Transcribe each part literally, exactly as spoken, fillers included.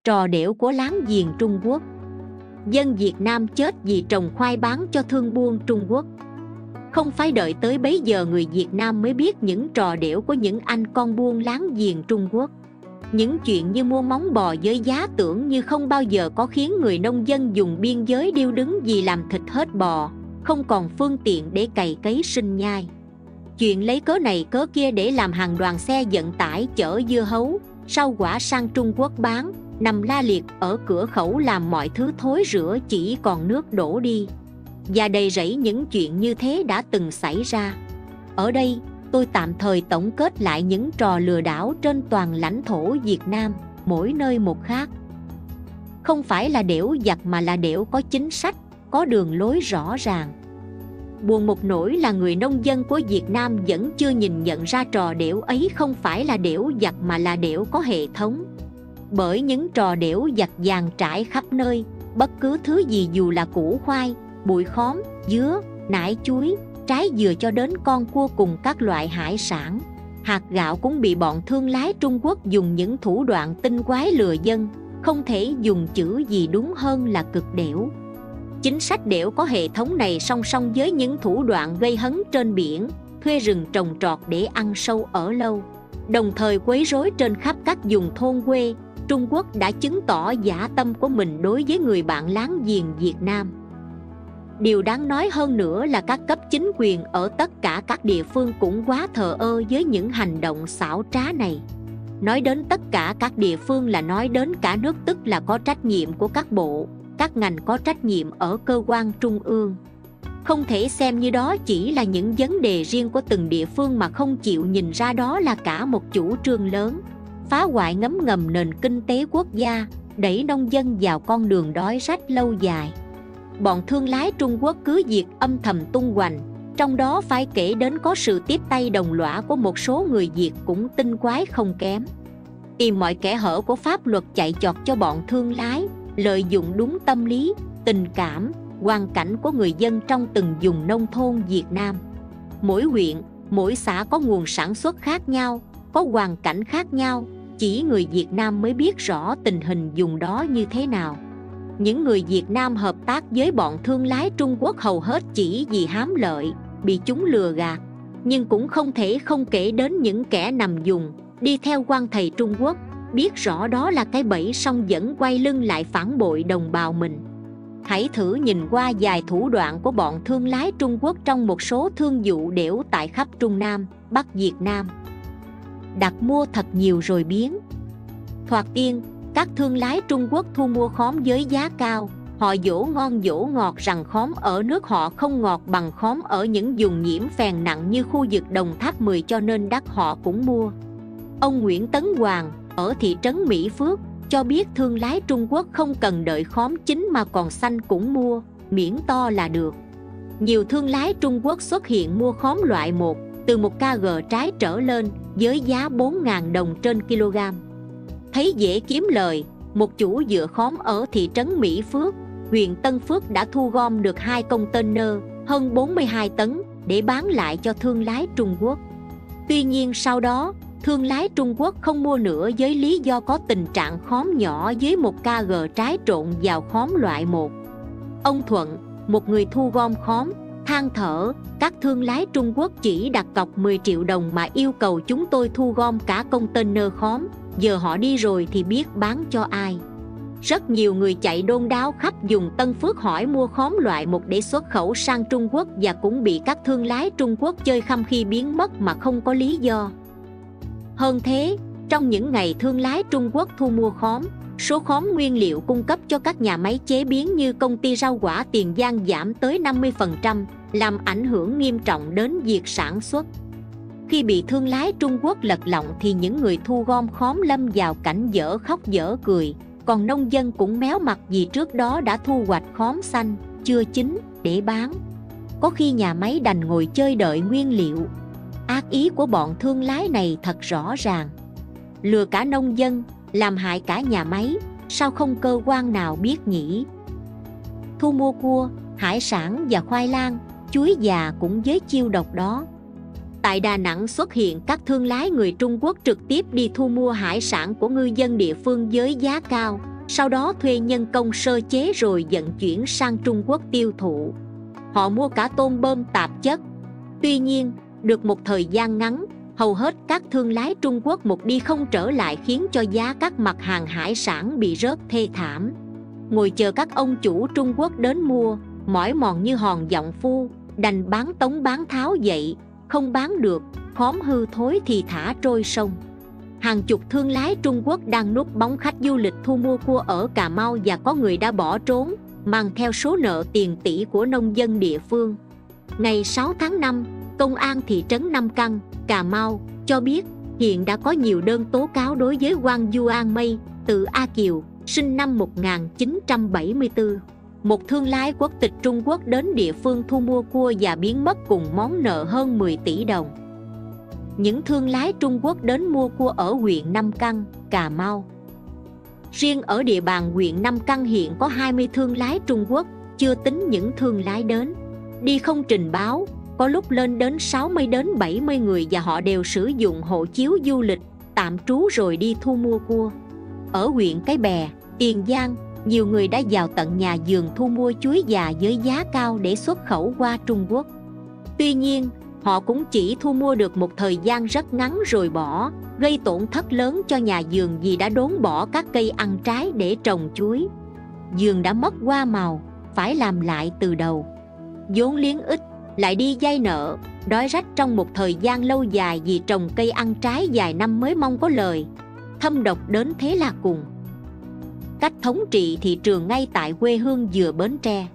Trò đểu của láng giềng Trung Quốc. Dân Việt Nam chết vì trồng khoai bán cho thương buôn Trung Quốc. Không phải đợi tới bấy giờ người Việt Nam mới biết những trò đểu của những anh con buôn láng giềng Trung Quốc. Những chuyện như mua móng bò với giá tưởng như không bao giờ có khiến người nông dân dùng biên giới điêu đứng vì làm thịt hết bò, không còn phương tiện để cày cấy sinh nhai. Chuyện lấy cớ này cớ kia để làm hàng đoàn xe vận tải chở dưa hấu, rau quả sang Trung Quốc bán, nằm la liệt ở cửa khẩu làm mọi thứ thối rữa chỉ còn nước đổ đi. Và đầy rẫy những chuyện như thế đã từng xảy ra. Ở đây, tôi tạm thời tổng kết lại những trò lừa đảo trên toàn lãnh thổ Việt Nam, mỗi nơi một khác. Không phải là đểu giặc mà là đểu có chính sách, có đường lối rõ ràng. Buồn một nỗi là người nông dân của Việt Nam vẫn chưa nhìn nhận ra trò đểu ấy không phải là đểu giặc mà là đểu có hệ thống. Bởi những trò đểu giặc dàn trải khắp nơi, bất cứ thứ gì dù là củ khoai, bụi khóm, dứa, nải chuối, trái dừa cho đến con cua cùng các loại hải sản, hạt gạo cũng bị bọn thương lái Trung Quốc dùng những thủ đoạn tinh quái lừa dân, không thể dùng chữ gì đúng hơn là cực đểu. Chính sách đểu có hệ thống này song song với những thủ đoạn gây hấn trên biển, thuê rừng trồng trọt để ăn sâu ở lâu, đồng thời quấy rối trên khắp các vùng thôn quê, Trung Quốc đã chứng tỏ dã tâm của mình đối với người bạn láng giềng Việt Nam. Điều đáng nói hơn nữa là các cấp chính quyền ở tất cả các địa phương cũng quá thờ ơ với những hành động xảo trá này. Nói đến tất cả các địa phương là nói đến cả nước, tức là có trách nhiệm của các bộ, các ngành có trách nhiệm ở cơ quan trung ương. Không thể xem như đó chỉ là những vấn đề riêng của từng địa phương mà không chịu nhìn ra đó là cả một chủ trương lớn, phá hoại ngấm ngầm nền kinh tế quốc gia, đẩy nông dân vào con đường đói rách lâu dài. Bọn thương lái Trung Quốc cứ việc âm thầm tung hoành, trong đó phải kể đến có sự tiếp tay đồng lõa của một số người Việt cũng tinh quái không kém. Tìm mọi kẽ hở của pháp luật chạy chọt cho bọn thương lái, lợi dụng đúng tâm lý, tình cảm, hoàn cảnh của người dân trong từng vùng nông thôn Việt Nam. Mỗi huyện, mỗi xã có nguồn sản xuất khác nhau, có hoàn cảnh khác nhau, chỉ người Việt Nam mới biết rõ tình hình vùng đó như thế nào. Những người Việt Nam hợp tác với bọn thương lái Trung Quốc hầu hết chỉ vì hám lợi, bị chúng lừa gạt. Nhưng cũng không thể không kể đến những kẻ nằm dùng, đi theo quan thầy Trung Quốc, biết rõ đó là cái bẫy song vẫn quay lưng lại phản bội đồng bào mình. Hãy thử nhìn qua vài thủ đoạn của bọn thương lái Trung Quốc trong một số thương vụ đểu tại khắp Trung Nam, Bắc Việt Nam. Đặt mua thật nhiều rồi biến. Thoạt tiên, các thương lái Trung Quốc thu mua khóm với giá cao. Họ dỗ ngon dỗ ngọt rằng khóm ở nước họ không ngọt bằng khóm ở những vùng nhiễm phèn nặng như khu vực Đồng Tháp mười cho nên đắt họ cũng mua. Ông Nguyễn Tấn Hoàng ở thị trấn Mỹ Phước cho biết thương lái Trung Quốc không cần đợi khóm chín mà còn xanh cũng mua, miễn to là được. Nhiều thương lái Trung Quốc xuất hiện mua khóm loại một, từ một ki lô gam trái trở lên, với giá bốn nghìn đồng trên kg. Thấy dễ kiếm lời, một chủ dựa khóm ở thị trấn Mỹ Phước, huyện Tân Phước đã thu gom được hai container hơn bốn mươi hai tấn để bán lại cho thương lái Trung Quốc. Tuy nhiên sau đó, thương lái Trung Quốc không mua nữa với lý do có tình trạng khóm nhỏ với một ki lô gam trái trộn vào khóm loại một. Ông Thuận, một người thu gom khóm, than thở, các thương lái Trung Quốc chỉ đặt cọc mười triệu đồng mà yêu cầu chúng tôi thu gom cả container khóm, giờ họ đi rồi thì biết bán cho ai. Rất nhiều người chạy đôn đáo khắp vùng Tân Phước hỏi mua khóm loại một để xuất khẩu sang Trung Quốc và cũng bị các thương lái Trung Quốc chơi khăm khi biến mất mà không có lý do. Hơn thế, trong những ngày thương lái Trung Quốc thu mua khóm, số khóm nguyên liệu cung cấp cho các nhà máy chế biến như công ty rau quả Tiền Giang giảm tới năm mươi phần trăm, làm ảnh hưởng nghiêm trọng đến việc sản xuất. Khi bị thương lái Trung Quốc lật lọng thì những người thu gom khóm lâm vào cảnh dở khóc dở cười, còn nông dân cũng méo mặt vì trước đó đã thu hoạch khóm xanh, chưa chín, để bán. Có khi nhà máy đành ngồi chơi đợi nguyên liệu. Ác ý của bọn thương lái này thật rõ ràng. Lừa cả nông dân, làm hại cả nhà máy, sao không cơ quan nào biết nhỉ? Thu mua cua, hải sản và khoai lang, chuối già cũng với chiêu độc đó. Tại Đà Nẵng xuất hiện các thương lái người Trung Quốc trực tiếp đi thu mua hải sản của ngư dân địa phương với giá cao, sau đó thuê nhân công sơ chế rồi vận chuyển sang Trung Quốc tiêu thụ. Họ mua cả tôm bơm tạp chất. Tuy nhiên, được một thời gian ngắn, hầu hết các thương lái Trung Quốc một đi không trở lại, khiến cho giá các mặt hàng hải sản bị rớt thê thảm. Ngồi chờ các ông chủ Trung Quốc đến mua, mỏi mòn như hòn giọng phu, đành bán tống bán tháo vậy, không bán được, khóm hư thối thì thả trôi sông. Hàng chục thương lái Trung Quốc đang núp bóng khách du lịch thu mua cua ở Cà Mau, và có người đã bỏ trốn, mang theo số nợ tiền tỷ của nông dân địa phương. Ngày sáu tháng năm, Công an thị trấn Nam Căn, Cà Mau cho biết hiện đã có nhiều đơn tố cáo đối với Wang Yuanmei, tự A Kiều, sinh năm một nghìn chín trăm bảy mươi tư, một thương lái quốc tịch Trung Quốc đến địa phương thu mua cua và biến mất cùng món nợ hơn mười tỷ đồng. Những thương lái Trung Quốc đến mua cua ở huyện Nam Căn, Cà Mau. Riêng ở địa bàn huyện Nam Căn hiện có hai mươi thương lái Trung Quốc, chưa tính những thương lái đến đi không trình báo, có lúc lên đến sáu mươi đến bảy mươi người, và họ đều sử dụng hộ chiếu du lịch, tạm trú rồi đi thu mua cua. Ở huyện Cái Bè, Tiền Giang, nhiều người đã vào tận nhà vườn thu mua chuối già với giá cao để xuất khẩu qua Trung Quốc. Tuy nhiên, họ cũng chỉ thu mua được một thời gian rất ngắn rồi bỏ, gây tổn thất lớn cho nhà vườn vì đã đốn bỏ các cây ăn trái để trồng chuối. Vườn đã mất hoa màu, phải làm lại từ đầu. Vốn liếng ít, lại đi vay nợ, đói rách trong một thời gian lâu dài vì trồng cây ăn trái vài năm mới mong có lời. Thâm độc đến thế là cùng. Cách thống trị thị trường ngay tại quê hương dừa Bến Tre.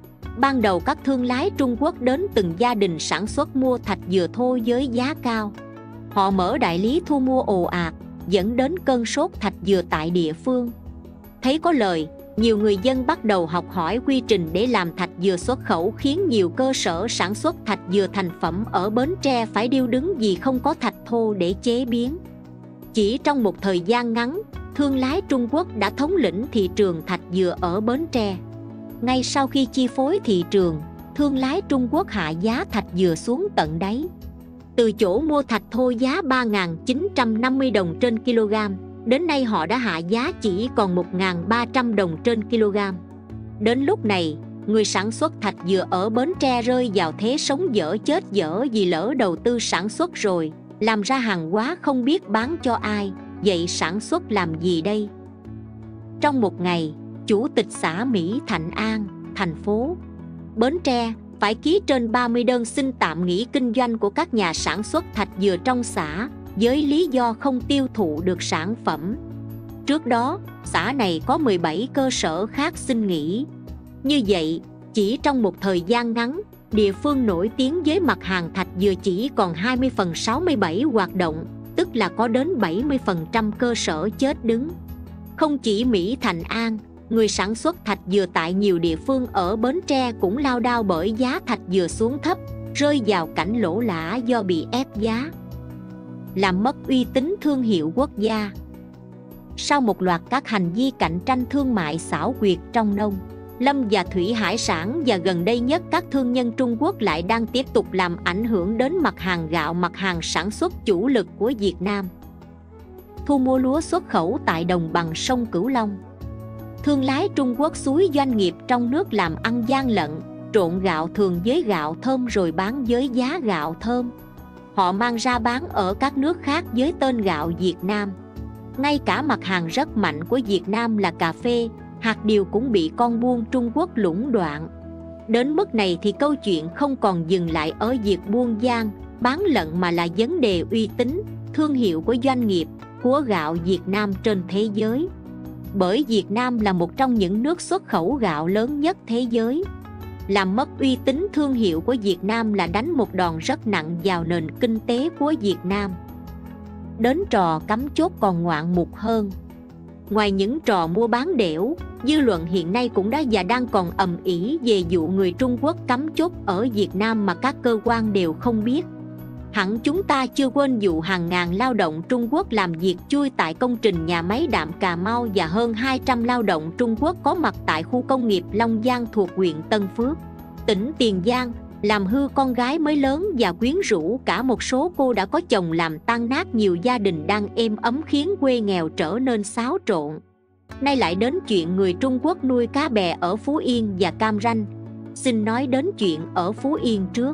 Ban đầu các thương lái Trung Quốc đến từng gia đình sản xuất mua thạch dừa thô với giá cao. Họ mở đại lý thu mua ồ ạt, dẫn đến cơn sốt thạch dừa tại địa phương. Thấy có lời, nhiều người dân bắt đầu học hỏi quy trình để làm thạch dừa xuất khẩu, khiến nhiều cơ sở sản xuất thạch dừa thành phẩm ở Bến Tre phải điêu đứng vì không có thạch thô để chế biến. Chỉ trong một thời gian ngắn, thương lái Trung Quốc đã thống lĩnh thị trường thạch dừa ở Bến Tre. Ngay sau khi chi phối thị trường, thương lái Trung Quốc hạ giá thạch dừa xuống tận đáy. Từ chỗ mua thạch thô giá ba nghìn chín trăm năm mươi đồng trên kg, đến nay họ đã hạ giá chỉ còn một nghìn ba trăm đồng trên kg. Đến lúc này, người sản xuất thạch dừa ở Bến Tre rơi vào thế sống dở chết dở vì lỡ đầu tư sản xuất rồi, làm ra hàng hóa không biết bán cho ai, vậy sản xuất làm gì đây? Trong một ngày, Chủ tịch xã Mỹ Thạnh An, thành phố Bến Tre phải ký trên ba mươi đơn xin tạm nghỉ kinh doanh của các nhà sản xuất thạch dừa trong xã, với lý do không tiêu thụ được sản phẩm. Trước đó, xã này có mười bảy cơ sở khác xin nghỉ. Như vậy, chỉ trong một thời gian ngắn, địa phương nổi tiếng với mặt hàng thạch dừa chỉ còn hai mươi phần sáu mươi bảy hoạt động, tức là có đến bảy mươi phần trăm cơ sở chết đứng. Không chỉ Mỹ Thạnh An, người sản xuất thạch dừa tại nhiều địa phương ở Bến Tre cũng lao đao bởi giá thạch dừa xuống thấp, rơi vào cảnh lỗ lã do bị ép giá, làm mất uy tín thương hiệu quốc gia. Sau một loạt các hành vi cạnh tranh thương mại xảo quyệt trong nông lâm và thủy hải sản, và gần đây nhất các thương nhân Trung Quốc lại đang tiếp tục làm ảnh hưởng đến mặt hàng gạo, mặt hàng sản xuất chủ lực của Việt Nam. Thu mua lúa xuất khẩu tại đồng bằng sông Cửu Long. Thương lái Trung Quốc xúi doanh nghiệp trong nước làm ăn gian lận, trộn gạo thường với gạo thơm rồi bán với giá gạo thơm. Họ mang ra bán ở các nước khác với tên gạo Việt Nam. Ngay cả mặt hàng rất mạnh của Việt Nam là cà phê, hạt điều cũng bị con buôn Trung Quốc lũng đoạn. Đến mức này thì câu chuyện không còn dừng lại ở việc buôn gian, bán lận, mà là vấn đề uy tín, thương hiệu của doanh nghiệp, của gạo Việt Nam trên thế giới. Bởi Việt Nam là một trong những nước xuất khẩu gạo lớn nhất thế giới. Làm mất uy tín thương hiệu của Việt Nam là đánh một đòn rất nặng vào nền kinh tế của Việt Nam. Đến trò cắm chốt còn ngoạn mục hơn. Ngoài những trò mua bán đểu, dư luận hiện nay cũng đã và đang còn ầm ĩ về vụ người Trung Quốc cắm chốt ở Việt Nam mà các cơ quan đều không biết. Hẳn chúng ta chưa quên vụ hàng ngàn lao động Trung Quốc làm việc chui tại công trình nhà máy đạm Cà Mau, và hơn hai trăm lao động Trung Quốc có mặt tại khu công nghiệp Long Giang thuộc huyện Tân Phước, tỉnh Tiền Giang, làm hư con gái mới lớn và quyến rũ cả một số cô đã có chồng, làm tan nát nhiều gia đình đang êm ấm, khiến quê nghèo trở nên xáo trộn. Nay lại đến chuyện người Trung Quốc nuôi cá bè ở Phú Yên và Cam Ranh. Xin nói đến chuyện ở Phú Yên trước.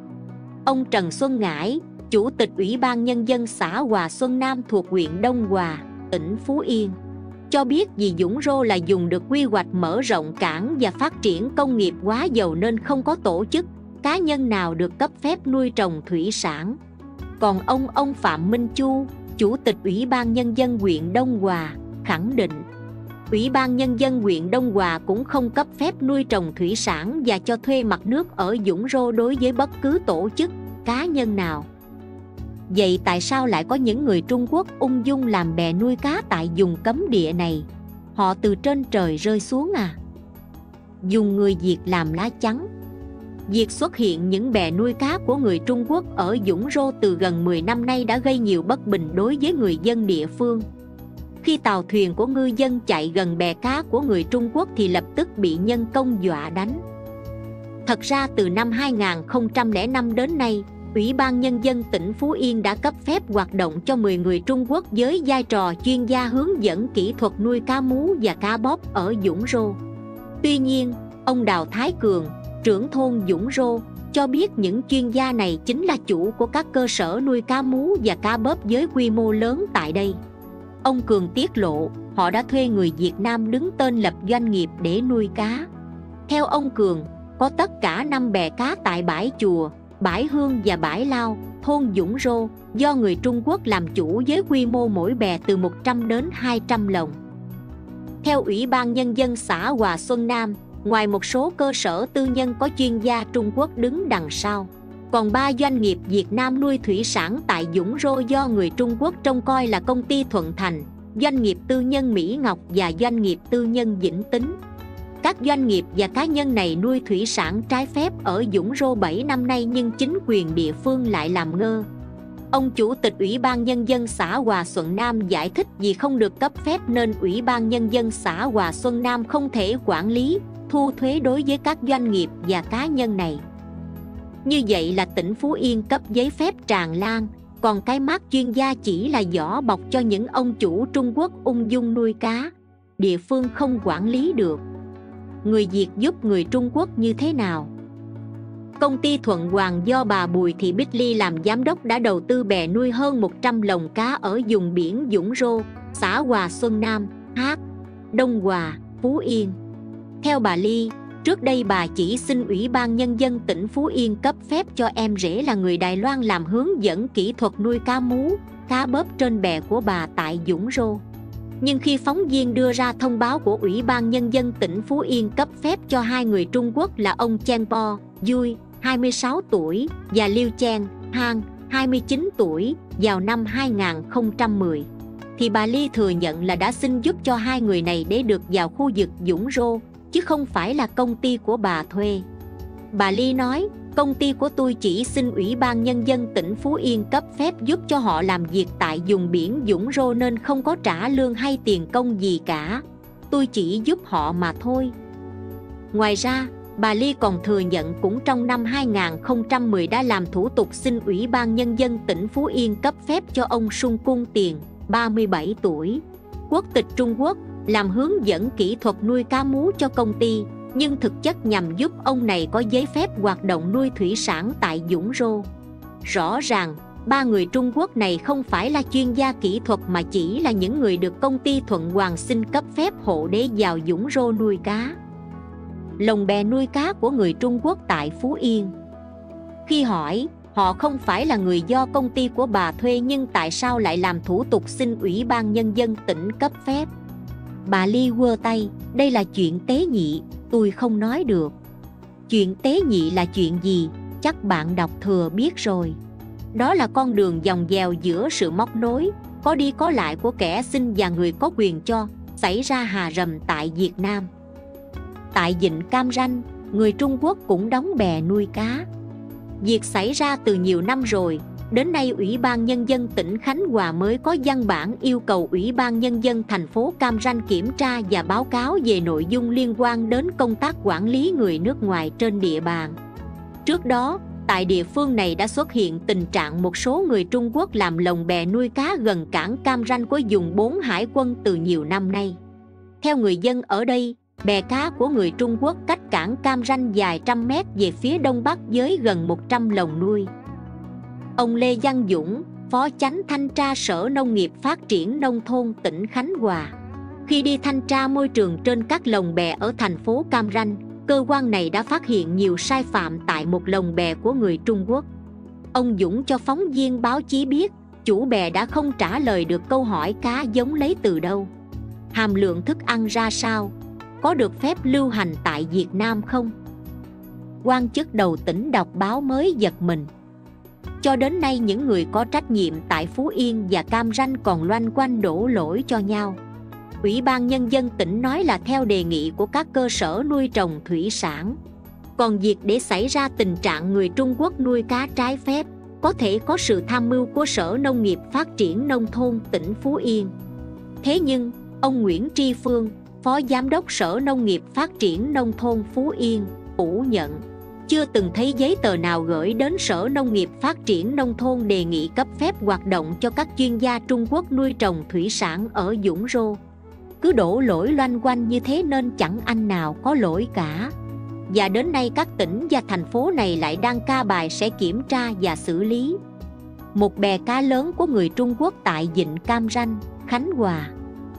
Ông Trần Xuân Ngãi, Chủ tịch Ủy ban Nhân dân xã Hòa Xuân Nam thuộc huyện Đông Hòa, tỉnh Phú Yên, cho biết vì Vũng Rô là dùng được quy hoạch mở rộng cảng và phát triển công nghiệp hóa dầu nên không có tổ chức, cá nhân nào được cấp phép nuôi trồng thủy sản. Còn ông ông Phạm Minh Chu, Chủ tịch Ủy ban Nhân dân huyện Đông Hòa, khẳng định Ủy ban Nhân dân huyện Đông Hòa cũng không cấp phép nuôi trồng thủy sản và cho thuê mặt nước ở Vũng Rô đối với bất cứ tổ chức, cá nhân nào. Vậy tại sao lại có những người Trung Quốc ung dung làm bè nuôi cá tại vùng cấm địa này? Họ từ trên trời rơi xuống à? Dùng người Việt làm lá chắn. Việc xuất hiện những bè nuôi cá của người Trung Quốc ở Vũng Rô từ gần mười năm nay đã gây nhiều bất bình đối với người dân địa phương. Khi tàu thuyền của ngư dân chạy gần bè cá của người Trung Quốc thì lập tức bị nhân công dọa đánh. Thật ra từ năm hai nghìn không trăm lẻ năm đến nay, Ủy ban Nhân dân tỉnh Phú Yên đã cấp phép hoạt động cho mười người Trung Quốc với vai trò chuyên gia hướng dẫn kỹ thuật nuôi cá mú và cá bóp ở Vũng Rô. Tuy nhiên, ông Đào Thái Cường, trưởng thôn Vũng Rô, cho biết những chuyên gia này chính là chủ của các cơ sở nuôi cá mú và cá bóp với quy mô lớn tại đây. Ông Cường tiết lộ, họ đã thuê người Việt Nam đứng tên lập doanh nghiệp để nuôi cá. Theo ông Cường, có tất cả năm bè cá tại bãi Chùa, bãi Hương và bãi Lao, thôn Vũng Rô, do người Trung Quốc làm chủ với quy mô mỗi bè từ một trăm đến hai trăm lồng. Theo Ủy ban Nhân dân xã Hòa Xuân Nam, ngoài một số cơ sở tư nhân có chuyên gia Trung Quốc đứng đằng sau, còn ba doanh nghiệp Việt Nam nuôi thủy sản tại Vũng Rô do người Trung Quốc trông coi là công ty Thuận Thành, doanh nghiệp tư nhân Mỹ Ngọc và doanh nghiệp tư nhân Vĩnh Tính. Các doanh nghiệp và cá nhân này nuôi thủy sản trái phép ở Vũng Rô bảy năm nay nhưng chính quyền địa phương lại làm ngơ. Ông Chủ tịch Ủy ban Nhân dân xã Hòa Xuân Nam giải thích vì không được cấp phép nên Ủy ban Nhân dân xã Hòa Xuân Nam không thể quản lý, thu thuế đối với các doanh nghiệp và cá nhân này. Như vậy là tỉnh Phú Yên cấp giấy phép tràn lan, còn cái mác chuyên gia chỉ là vỏ bọc cho những ông chủ Trung Quốc ung dung nuôi cá. Địa phương không quản lý được. Người Việt giúp người Trung Quốc như thế nào? Công ty Thuận Hoàng do bà Bùi Thị Bích Ly làm giám đốc đã đầu tư bè nuôi hơn một trăm lồng cá ở vùng biển Vũng Rô, xã Hòa Xuân Nam, H, Đông Hòa, Phú Yên. Theo bà Ly, trước đây bà chỉ xin Ủy ban Nhân dân tỉnh Phú Yên cấp phép cho em rể là người Đài Loan làm hướng dẫn kỹ thuật nuôi cá mú, cá bóp trên bè của bà tại Vũng Rô. Nhưng khi phóng viên đưa ra thông báo của Ủy ban Nhân dân tỉnh Phú Yên cấp phép cho hai người Trung Quốc là ông Chen Po, Dui, hai mươi sáu tuổi, và Liu Chen, Han, hai mươi chín tuổi, vào năm hai nghìn không trăm mười, thì bà Ly thừa nhận là đã xin giúp cho hai người này để được vào khu vực Vũng Rô, chứ không phải là công ty của bà thuê. Bà Ly nói, công ty của tôi chỉ xin Ủy ban Nhân dân tỉnh Phú Yên cấp phép giúp cho họ làm việc tại vùng biển Vũng Rô nên không có trả lương hay tiền công gì cả. Tôi chỉ giúp họ mà thôi. Ngoài ra, bà Ly còn thừa nhận cũng trong năm hai nghìn không trăm mười đã làm thủ tục xin Ủy ban Nhân dân tỉnh Phú Yên cấp phép cho ông Sung Cung Tiền, ba mươi bảy tuổi, quốc tịch Trung Quốc, làm hướng dẫn kỹ thuật nuôi cá mú cho công ty, nhưng thực chất nhằm giúp ông này có giấy phép hoạt động nuôi thủy sản tại Vũng Rô. Rõ ràng, ba người Trung Quốc này không phải là chuyên gia kỹ thuật mà chỉ là những người được công ty Thuận Hoàng xin cấp phép hộ để vào Vũng Rô nuôi cá. Lồng bè nuôi cá của người Trung Quốc tại Phú Yên. Khi hỏi, họ không phải là người do công ty của bà thuê nhưng tại sao lại làm thủ tục xin Ủy ban Nhân dân tỉnh cấp phép? Bà Ly quơ tay, đây là chuyện tế nhị, tôi không nói được. Chuyện tế nhị là chuyện gì? Chắc bạn đọc thừa biết rồi. Đó là con đường vòng vèo giữa sự móc nối, có đi có lại của kẻ xin và người có quyền cho, xảy ra hà rầm tại Việt Nam. Tại vịnh Cam Ranh, người Trung Quốc cũng đóng bè nuôi cá. Việc xảy ra từ nhiều năm rồi. Đến nay Ủy ban Nhân dân tỉnh Khánh Hòa mới có văn bản yêu cầu Ủy ban Nhân dân thành phố Cam Ranh kiểm tra và báo cáo về nội dung liên quan đến công tác quản lý người nước ngoài trên địa bàn. Trước đó, tại địa phương này đã xuất hiện tình trạng một số người Trung Quốc làm lồng bè nuôi cá gần cảng Cam Ranh của vùng bốn hải quân từ nhiều năm nay. Theo người dân ở đây, bè cá của người Trung Quốc cách cảng Cam Ranh dài trăm mét về phía đông bắc với gần một trăm lồng nuôi. Ông Lê Văn Dũng, Phó Chánh Thanh tra Sở Nông nghiệp Phát triển Nông thôn tỉnh Khánh Hòa, khi đi thanh tra môi trường trên các lồng bè ở thành phố Cam Ranh, cơ quan này đã phát hiện nhiều sai phạm tại một lồng bè của người Trung Quốc. Ông Dũng cho phóng viên báo chí biết, chủ bè đã không trả lời được câu hỏi cá giống lấy từ đâu, hàm lượng thức ăn ra sao, có được phép lưu hành tại Việt Nam không. Quan chức đầu tỉnh đọc báo mới giật mình. Cho đến nay những người có trách nhiệm tại Phú Yên và Cam Ranh còn loanh quanh đổ lỗi cho nhau. Ủy ban Nhân dân tỉnh nói là theo đề nghị của các cơ sở nuôi trồng thủy sản. Còn việc để xảy ra tình trạng người Trung Quốc nuôi cá trái phép, có thể có sự tham mưu của Sở Nông nghiệp Phát triển Nông thôn tỉnh Phú Yên. Thế nhưng, ông Nguyễn Tri Phương, Phó Giám đốc Sở Nông nghiệp Phát triển Nông thôn Phú Yên, phủ nhận chưa từng thấy giấy tờ nào gửi đến Sở Nông nghiệp Phát triển Nông thôn đề nghị cấp phép hoạt động cho các chuyên gia Trung Quốc nuôi trồng thủy sản ở Vũng Rô. Cứ đổ lỗi loanh quanh như thế nên chẳng anh nào có lỗi cả. Và đến nay các tỉnh và thành phố này lại đăng ca bài sẽ kiểm tra và xử lý một bè cá lớn của người Trung Quốc tại Vịnh Cam Ranh, Khánh Hòa.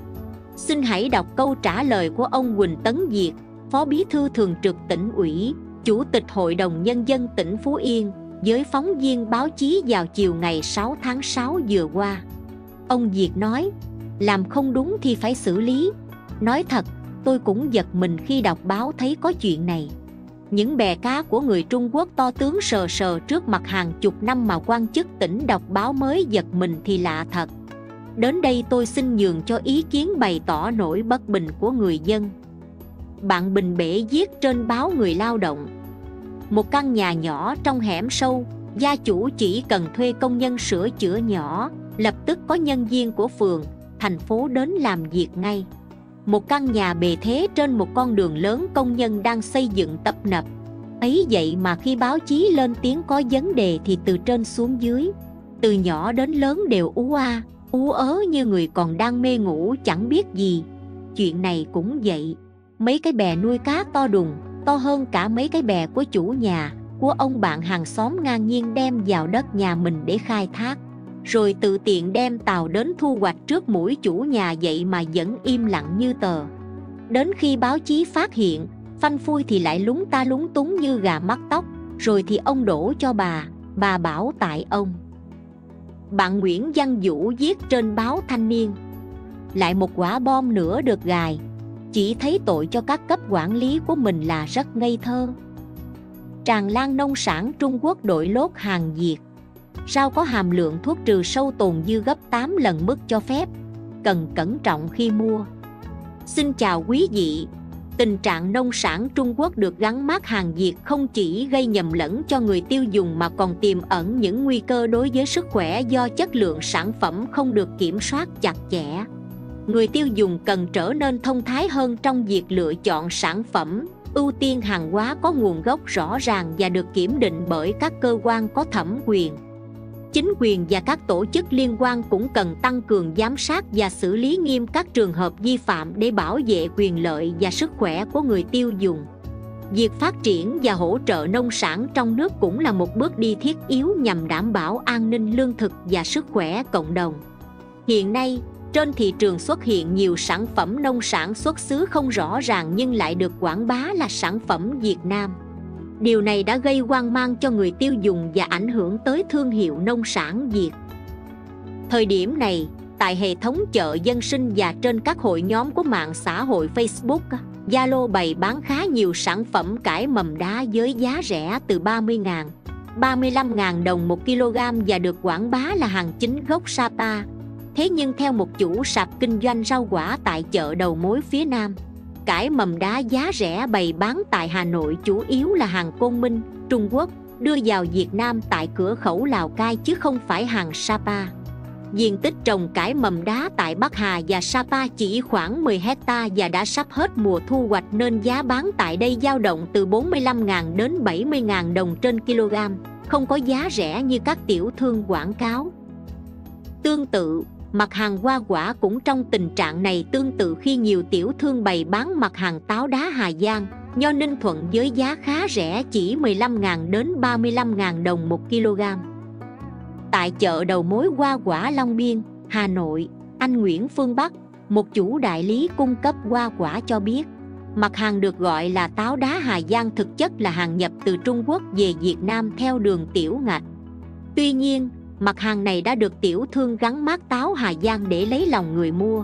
Xin hãy đọc câu trả lời của ông Huỳnh Tấn Việt, Phó Bí thư Thường trực Tỉnh ủy, Chủ tịch Hội đồng Nhân dân tỉnh Phú Yên, với phóng viên báo chí vào chiều ngày sáu tháng sáu vừa qua. Ông Việt nói, làm không đúng thì phải xử lý. Nói thật, tôi cũng giật mình khi đọc báo thấy có chuyện này. Những bè cá của người Trung Quốc to tướng sờ sờ trước mặt hàng chục năm mà quan chức tỉnh đọc báo mới giật mình thì lạ thật. Đến đây tôi xin nhường cho ý kiến bày tỏ nỗi bất bình của người dân. Bạn Bình Bể viết trên báo Người Lao động. Một căn nhà nhỏ trong hẻm sâu, gia chủ chỉ cần thuê công nhân sửa chữa nhỏ, lập tức có nhân viên của phường, thành phố đến làm việc ngay. Một căn nhà bề thế trên một con đường lớn công nhân đang xây dựng tấp nập. Ấy vậy mà khi báo chí lên tiếng có vấn đề thì từ trên xuống dưới, từ nhỏ đến lớn đều ú a, ú ớ như người còn đang mê ngủ chẳng biết gì. Chuyện này cũng vậy. Mấy cái bè nuôi cá to đùng, to hơn cả mấy cái bè của chủ nhà, của ông bạn hàng xóm ngang nhiên đem vào đất nhà mình để khai thác, rồi tự tiện đem tàu đến thu hoạch trước mũi chủ nhà, vậy mà vẫn im lặng như tờ. Đến khi báo chí phát hiện, phanh phui thì lại lúng ta lúng túng như gà mắc tóc, rồi thì ông đổ cho bà, bà bảo tại ông. Bạn Nguyễn Văn Vũ viết trên báo Thanh Niên. Lại một quả bom nữa được gài, chỉ thấy tội cho các cấp quản lý của mình là rất ngây thơ. Tràn lan nông sản Trung Quốc đội lốt hàng Việt. Rau có hàm lượng thuốc trừ sâu tồn dư gấp tám lần mức cho phép, cần cẩn trọng khi mua. Xin chào quý vị. Tình trạng nông sản Trung Quốc được gắn mác hàng Việt không chỉ gây nhầm lẫn cho người tiêu dùng mà còn tiềm ẩn những nguy cơ đối với sức khỏe do chất lượng sản phẩm không được kiểm soát chặt chẽ. Người tiêu dùng cần trở nên thông thái hơn trong việc lựa chọn sản phẩm, ưu tiên hàng hóa có nguồn gốc rõ ràng và được kiểm định bởi các cơ quan có thẩm quyền. Chính quyền và các tổ chức liên quan cũng cần tăng cường giám sát và xử lý nghiêm các trường hợp vi phạm để bảo vệ quyền lợi và sức khỏe của người tiêu dùng. Việc phát triển và hỗ trợ nông sản trong nước cũng là một bước đi thiết yếu nhằm đảm bảo an ninh lương thực và sức khỏe cộng đồng. Hiện nay, trên thị trường xuất hiện nhiều sản phẩm nông sản xuất xứ không rõ ràng nhưng lại được quảng bá là sản phẩm Việt Nam. Điều này đã gây hoang mang cho người tiêu dùng và ảnh hưởng tới thương hiệu nông sản Việt. Thời điểm này, tại hệ thống chợ dân sinh và trên các hội nhóm của mạng xã hội Facebook, Zalo bày bán khá nhiều sản phẩm cải mầm đá với giá rẻ từ ba mươi nghìn, ba mươi lăm nghìn đồng một kg và được quảng bá là hàng chính gốc Sapa. Thế nhưng theo một chủ sạp kinh doanh rau quả tại chợ đầu mối phía Nam, cải mầm đá giá rẻ bày bán tại Hà Nội chủ yếu là hàng Côn Minh, Trung Quốc, đưa vào Việt Nam tại cửa khẩu Lào Cai chứ không phải hàng Sapa. Diện tích trồng cải mầm đá tại Bắc Hà và Sapa chỉ khoảng mười hecta và đã sắp hết mùa thu hoạch nên giá bán tại đây dao động từ bốn mươi lăm nghìn đến bảy mươi nghìn đồng trên kg, không có giá rẻ như các tiểu thương quảng cáo. Tương tự, Mặt hàng hoa quả cũng trong tình trạng này tương tự khi nhiều tiểu thương bày bán mặt hàng táo đá Hà Giang, nho Ninh Thuận với giá khá rẻ chỉ mười lăm nghìn đến ba mươi lăm nghìn đồng một kg. Tại chợ đầu mối hoa quả Long Biên, Hà Nội, anh Nguyễn Phương Bắc, một chủ đại lý cung cấp hoa quả cho biết, mặt hàng được gọi là táo đá Hà Giang thực chất là hàng nhập từ Trung Quốc về Việt Nam theo đường tiểu ngạch. Tuy nhiên, mặt hàng này đã được tiểu thương gắn mác táo Hà Giang để lấy lòng người mua.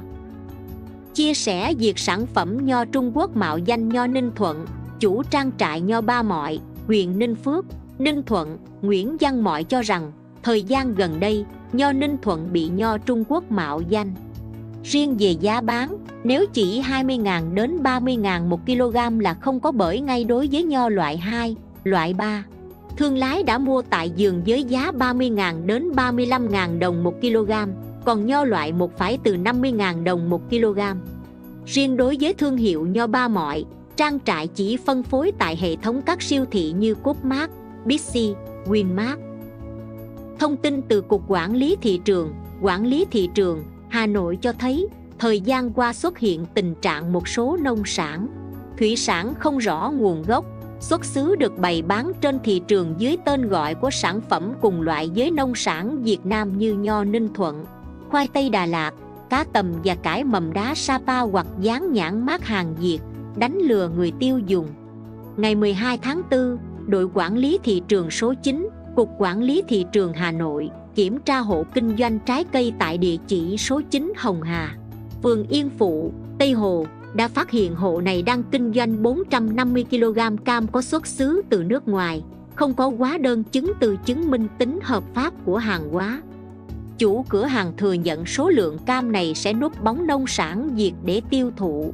Chia sẻ việc sản phẩm nho Trung Quốc mạo danh nho Ninh Thuận, chủ trang trại nho Ba Mọi, huyện Ninh Phước, Ninh Thuận, Nguyễn Văn Mọi cho rằng, thời gian gần đây, nho Ninh Thuận bị nho Trung Quốc mạo danh. Riêng về giá bán, nếu chỉ hai mươi nghìn đến ba mươi nghìn một kg là không có, bởi ngay đối với nho loại hai, loại ba, thương lái đã mua tại vườn với giá ba mươi nghìn đến ba mươi lăm nghìn đồng một kg, còn nho loại một phải từ năm mươi nghìn đồng một kg. Riêng đối với thương hiệu nho Ba Mọi, trang trại chỉ phân phối tại hệ thống các siêu thị như Coopmart, Bixi, Winmart. Thông tin từ Cục Quản lý Thị trường, Quản lý Thị trường, Hà Nội cho thấy, thời gian qua xuất hiện tình trạng một số nông sản, thủy sản không rõ nguồn gốc, xuất xứ được bày bán trên thị trường dưới tên gọi của sản phẩm cùng loại với nông sản Việt Nam như nho Ninh Thuận, khoai tây Đà Lạt, cá tầm và cải mầm đá Sapa hoặc dán nhãn mác hàng Việt, đánh lừa người tiêu dùng. Ngày mười hai tháng tư, đội quản lý thị trường số chín, Cục Quản lý Thị trường Hà Nội kiểm tra hộ kinh doanh trái cây tại địa chỉ số chín Hồng Hà, phường Yên Phụ, Tây Hồ, đã phát hiện hộ này đang kinh doanh bốn trăm năm mươi ki lô gam cam có xuất xứ từ nước ngoài, không có hóa đơn chứng từ chứng minh tính hợp pháp của hàng hóa. Chủ cửa hàng thừa nhận số lượng cam này sẽ núp bóng nông sản Việt để tiêu thụ.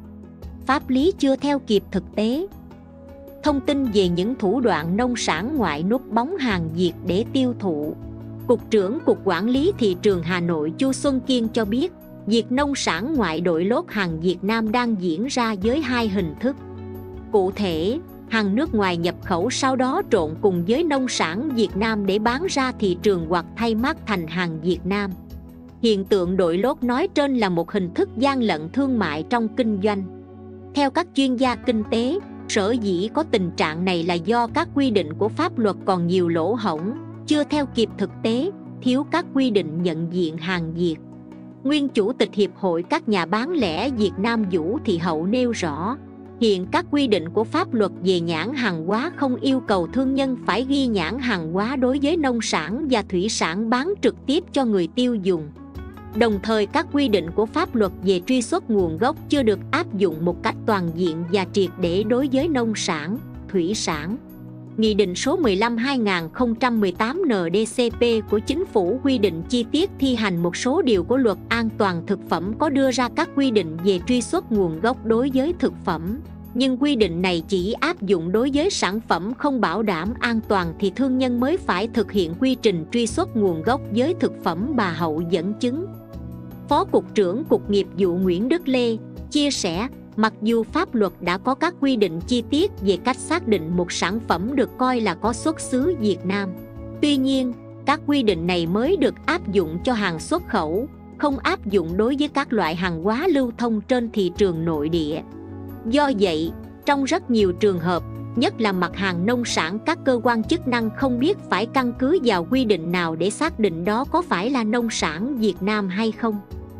Pháp lý chưa theo kịp thực tế. Thông tin về những thủ đoạn nông sản ngoại núp bóng hàng Việt để tiêu thụ, Cục trưởng Cục Quản lý Thị trường Hà Nội Chu Xuân Kiên cho biết, việc nông sản ngoại đội lốt hàng Việt Nam đang diễn ra với hai hình thức. Cụ thể, hàng nước ngoài nhập khẩu sau đó trộn cùng với nông sản Việt Nam để bán ra thị trường hoặc thay mác thành hàng Việt Nam. Hiện tượng đội lốt nói trên là một hình thức gian lận thương mại trong kinh doanh. Theo các chuyên gia kinh tế, sở dĩ có tình trạng này là do các quy định của pháp luật còn nhiều lỗ hổng, chưa theo kịp thực tế, thiếu các quy định nhận diện hàng Việt. Nguyên Chủ tịch Hiệp hội các nhà bán lẻ Việt Nam Vũ Thị Hậu nêu rõ, hiện các quy định của pháp luật về nhãn hàng hóa không yêu cầu thương nhân phải ghi nhãn hàng hóa đối với nông sản và thủy sản bán trực tiếp cho người tiêu dùng. Đồng thời các quy định của pháp luật về truy xuất nguồn gốc chưa được áp dụng một cách toàn diện và triệt để đối với nông sản, thủy sản. Nghị định số mười lăm trên hai nghìn không trăm mười tám N D C P của Chính phủ quy định chi tiết thi hành một số điều của Luật An toàn thực phẩm có đưa ra các quy định về truy xuất nguồn gốc đối với thực phẩm. Nhưng quy định này chỉ áp dụng đối với sản phẩm không bảo đảm an toàn thì thương nhân mới phải thực hiện quy trình truy xuất nguồn gốc với thực phẩm. Bà Hậu dẫn chứng. Phó Cục trưởng Cục Nghiệp vụ Nguyễn Đức Lê chia sẻ, mặc dù pháp luật đã có các quy định chi tiết về cách xác định một sản phẩm được coi là có xuất xứ Việt Nam, tuy nhiên, các quy định này mới được áp dụng cho hàng xuất khẩu, không áp dụng đối với các loại hàng hóa lưu thông trên thị trường nội địa. Do vậy, trong rất nhiều trường hợp, nhất là mặt hàng nông sản, các cơ quan chức năng không biết phải căn cứ vào quy định nào để xác định đó có phải là nông sản Việt Nam hay không.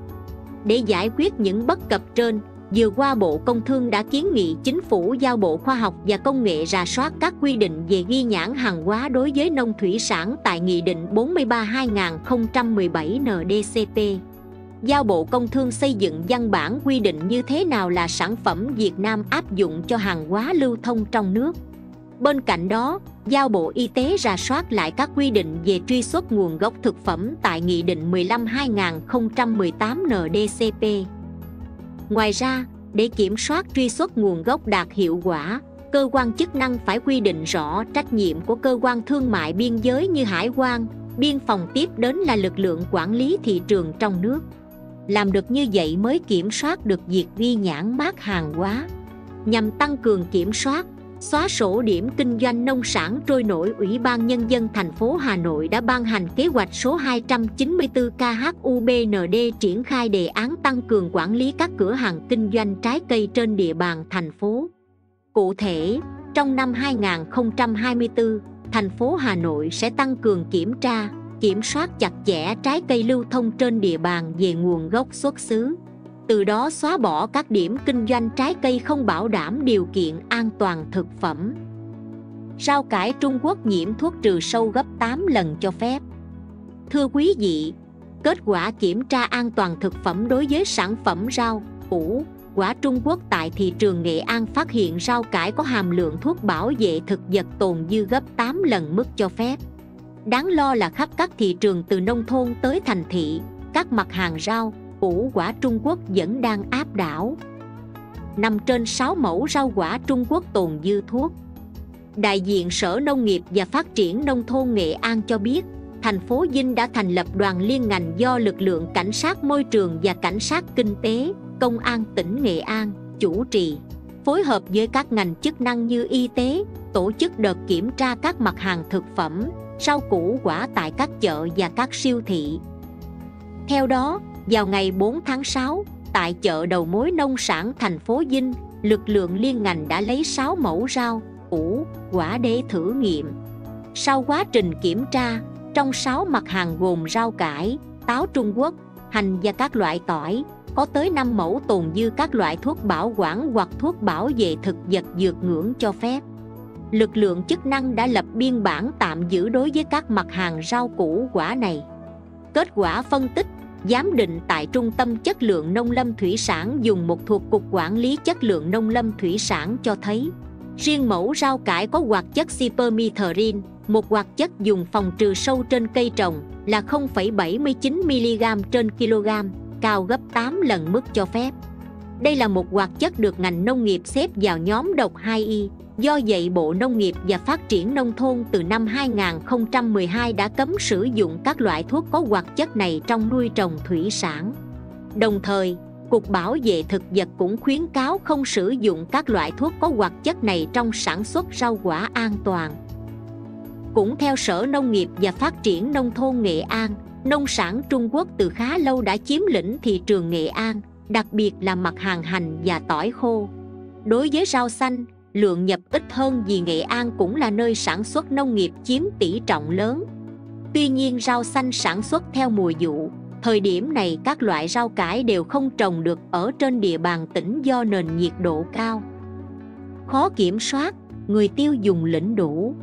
Để giải quyết những bất cập trên, vừa qua Bộ Công Thương đã kiến nghị Chính phủ giao Bộ Khoa học và Công nghệ rà soát các quy định về ghi nhãn hàng hóa đối với nông thủy sản tại Nghị định bốn mươi ba trên hai nghìn không trăm mười bảy N D C P. Giao Bộ Công Thương xây dựng văn bản quy định như thế nào là sản phẩm Việt Nam áp dụng cho hàng hóa lưu thông trong nước. Bên cạnh đó, giao Bộ Y tế rà soát lại các quy định về truy xuất nguồn gốc thực phẩm tại Nghị định mười lăm trên hai nghìn không trăm mười tám N D C P. Ngoài ra, để kiểm soát truy xuất nguồn gốc đạt hiệu quả, cơ quan chức năng phải quy định rõ trách nhiệm của cơ quan thương mại biên giới như hải quan, biên phòng, tiếp đến là lực lượng quản lý thị trường trong nước. Làm được như vậy mới kiểm soát được việc ghi nhãn mác hàng hóa. Nhằm tăng cường kiểm soát, Xóa sổ điểm kinh doanh nông sản trôi nổi, Ủy ban Nhân dân thành phố Hà Nội đã ban hành kế hoạch số hai trăm chín mươi tư K H U B N D triển khai đề án tăng cường quản lý các cửa hàng kinh doanh trái cây trên địa bàn thành phố. Cụ thể, trong năm hai nghìn không trăm hai mươi tư, thành phố Hà Nội sẽ tăng cường kiểm tra, kiểm soát chặt chẽ trái cây lưu thông trên địa bàn về nguồn gốc xuất xứ. Từ đó xóa bỏ các điểm kinh doanh trái cây không bảo đảm điều kiện an toàn thực phẩm. Rau cải Trung Quốc nhiễm thuốc trừ sâu gấp tám lần cho phép. Thưa quý vị, kết quả kiểm tra an toàn thực phẩm đối với sản phẩm rau, củ, quả Trung Quốc tại thị trường Nghệ An phát hiện rau cải có hàm lượng thuốc bảo vệ thực vật tồn dư gấp tám lần mức cho phép. Đáng lo là khắp các thị trường từ nông thôn tới thành thị, các mặt hàng rau, củ quả Trung Quốc vẫn đang áp đảo. Năm trên sáu mẫu rau quả Trung Quốc tồn dư thuốc. Đại diện Sở Nông nghiệp và Phát triển Nông thôn Nghệ An cho biết, thành phố Vinh đã thành lập đoàn liên ngành do lực lượng cảnh sát môi trường và cảnh sát kinh tế, công an tỉnh Nghệ An chủ trì, phối hợp với các ngành chức năng như y tế, tổ chức đợt kiểm tra các mặt hàng thực phẩm, rau củ quả tại các chợ và các siêu thị. Theo đó, vào ngày bốn tháng sáu, tại chợ đầu mối nông sản thành phố Vinh, lực lượng liên ngành đã lấy sáu mẫu rau, củ, quả để thử nghiệm. Sau quá trình kiểm tra, trong sáu mặt hàng gồm rau cải, táo Trung Quốc, hành và các loại tỏi, có tới năm mẫu tồn dư các loại thuốc bảo quản hoặc thuốc bảo vệ thực vật vượt ngưỡng cho phép. Lực lượng chức năng đã lập biên bản tạm giữ đối với các mặt hàng rau củ quả này. Kết quả phân tích, giám định tại Trung tâm Chất lượng Nông lâm Thủy sản dùng một thuộc Cục Quản lý Chất lượng Nông lâm Thủy sản cho thấy, riêng mẫu rau cải có hoạt chất Cypermethrin, một hoạt chất dùng phòng trừ sâu trên cây trồng, là không phẩy bảy mươi chín mi-li-gam trên kg, cao gấp tám lần mức cho phép. Đây là một hoạt chất được ngành nông nghiệp xếp vào nhóm độc hai Y. Do vậy, Bộ Nông nghiệp và Phát triển Nông thôn từ năm hai nghìn không trăm mười hai đã cấm sử dụng các loại thuốc có hoạt chất này trong nuôi trồng thủy sản. Đồng thời, Cục Bảo vệ Thực vật cũng khuyến cáo không sử dụng các loại thuốc có hoạt chất này trong sản xuất rau quả an toàn. Cũng theo Sở Nông nghiệp và Phát triển Nông thôn Nghệ An, nông sản Trung Quốc từ khá lâu đã chiếm lĩnh thị trường Nghệ An, đặc biệt là mặt hàng hành và tỏi khô. Đối với rau xanh, lượng nhập ít hơn vì Nghệ An cũng là nơi sản xuất nông nghiệp chiếm tỷ trọng lớn. Tuy nhiên, rau xanh sản xuất theo mùa vụ, thời điểm này các loại rau cải đều không trồng được ở trên địa bàn tỉnh do nền nhiệt độ cao, khó kiểm soát, người tiêu dùng lĩnh đủ.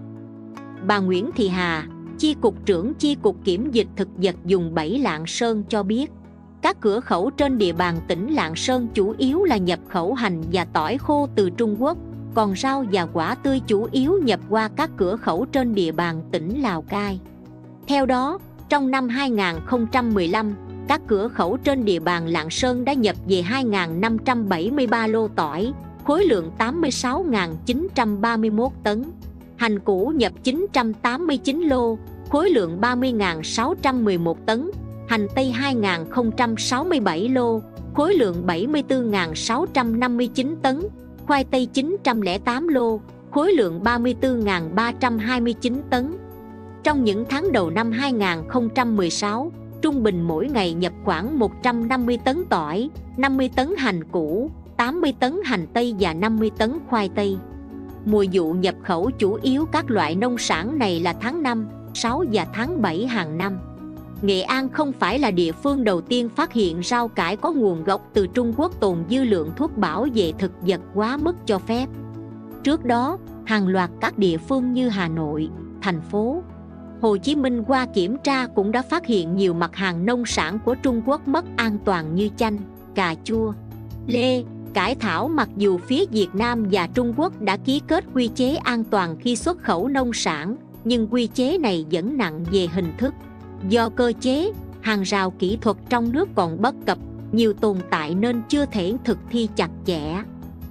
Bà Nguyễn Thị Hà, Chi cục trưởng Chi cục Kiểm dịch Thực vật vùng bảy Lạng Sơn cho biết, các cửa khẩu trên địa bàn tỉnh Lạng Sơn chủ yếu là nhập khẩu hành và tỏi khô từ Trung Quốc, còn rau và quả tươi chủ yếu nhập qua các cửa khẩu trên địa bàn tỉnh Lào Cai. Theo đó, trong năm hai nghìn không trăm mười lăm, các cửa khẩu trên địa bàn Lạng Sơn đã nhập về hai nghìn năm trăm bảy mươi ba lô tỏi, khối lượng tám mươi sáu nghìn chín trăm ba mươi mốt tấn, hành củ nhập chín trăm tám mươi chín lô, khối lượng ba mươi nghìn sáu trăm mười một tấn, hành tây hai nghìn không trăm sáu mươi bảy lô, khối lượng bảy mươi tư nghìn sáu trăm năm mươi chín tấn, khoai tây chín trăm lẻ tám lô, khối lượng ba mươi tư nghìn ba trăm hai mươi chín tấn. Trong những tháng đầu năm hai nghìn không trăm mười sáu, trung bình mỗi ngày nhập khoảng một trăm năm mươi tấn tỏi, năm mươi tấn hành củ, tám mươi tấn hành tây và năm mươi tấn khoai tây. Mùa vụ nhập khẩu chủ yếu các loại nông sản này là tháng năm, sáu và tháng bảy hàng năm. Nghệ An không phải là địa phương đầu tiên phát hiện rau cải có nguồn gốc từ Trung Quốc tồn dư lượng thuốc bảo vệ thực vật quá mức cho phép. Trước đó, hàng loạt các địa phương như Hà Nội, thành phố Hồ Chí Minh qua kiểm tra cũng đã phát hiện nhiều mặt hàng nông sản của Trung Quốc mất an toàn như chanh, cà chua, lê, cải thảo. Mặc dù phía Việt Nam và Trung Quốc đã ký kết quy chế an toàn khi xuất khẩu nông sản, nhưng quy chế này vẫn nặng về hình thức. Do cơ chế, hàng rào kỹ thuật trong nước còn bất cập, nhiều tồn tại nên chưa thể thực thi chặt chẽ.